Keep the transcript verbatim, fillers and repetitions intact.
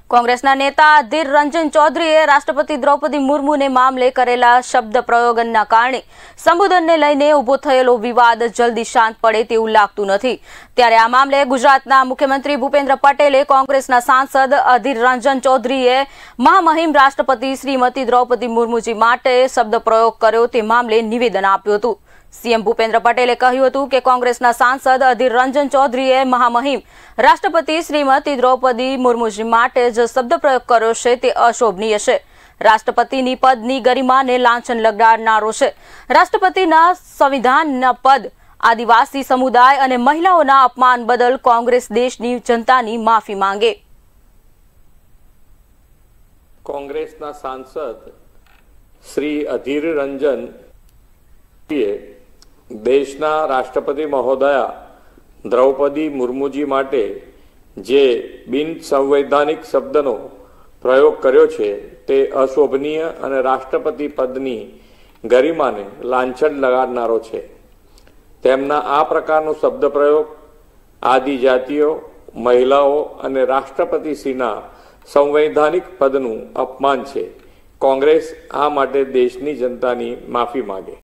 કોંગ્રેસના નેતા અધીર રંજન ચૌધરીએ રાષ્ટ્રપતિ દ્રૌપદી મુર્મુને મામલે કરેલા શબ્દ પ્રયોગના કારણે સંબોધનને લઈને ઊભો થયેલો વિવાદ જલ્દી શાંત પડે તેવું લાગતું નથી। ત્યારે આ મામલે ગુજરાતના મુખ્યમંત્રી ભૂપેન્દ્ર પટેલે કોંગ્રેસના સાંસદ અધીર રંજન ચૌધરીએ મહામહિમ રાષ્ટ્રપતિ શ્રીમતી દ્રૌપદી મુર્મુજી માટે શબ્દ પ્રયોગ કર્યો તે મામલે નિવેદન આપ્યું હતું। सीएम भूपेन्द्र पटेले કહ્યું હતું કે કોંગ્રેસના સાંસદ અધીર રંજન ચૌધરીએ મહામહિમ રાષ્ટ્રપતિ શ્રીમતી દ્રૌપદી મુર્મુજી માટે જે શબ્દ પ્રયોગ કર્યો છે તે અશોભનીય છે। રાષ્ટ્રપતિની પદની ગરિમાને લાંછન લગાડનારો છે। રાષ્ટ્રપતિના સંવિધાનના પદ આદિવાસી સમુદાય અને મહિલાઓના અપમાન બદલ કોંગ્રેસ દેશની જનતાની માફી માંગે। કોંગ્રેસના સાંસદ શ્રી અધીર રંજન देशना राष्ट्रपति महोदया द्रौपदी मुर्मुजी माटे जे बिन संवैधानिक शब्दनो प्रयोग कर्यो छे ते अशोभनीय अने राष्ट्रपति पदनी गरिमाने लांछन लगाडनारो छे। तेमना आ प्रकारनो शब्द प्रयोग आदिजातिओ महिलाओ अने राष्ट्रपतिश्रीना संवैधानिक पदनुं अपमान छे। कोंग्रेस आ माटे देशनी जनतानी माफी मांगे।